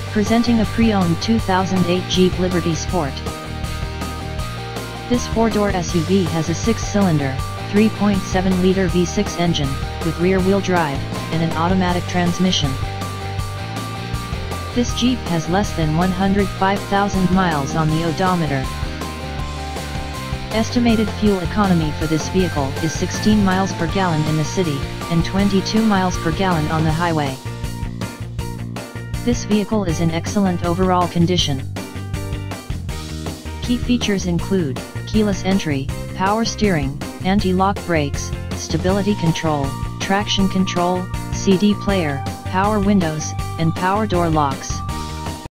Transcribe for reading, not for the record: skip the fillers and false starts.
Presenting a pre-owned 2008 Jeep Liberty Sport. This four-door SUV has a six-cylinder, 3.7-liter V6 engine, with rear-wheel drive, and an automatic transmission. This Jeep has less than 105,000 miles on the odometer. Estimated fuel economy for this vehicle is 16 miles per gallon in the city, and 22 miles per gallon on the highway. This vehicle is in excellent overall condition. Key features include keyless entry, power steering, anti-lock brakes, stability control, traction control, CD player, power windows, and power door locks.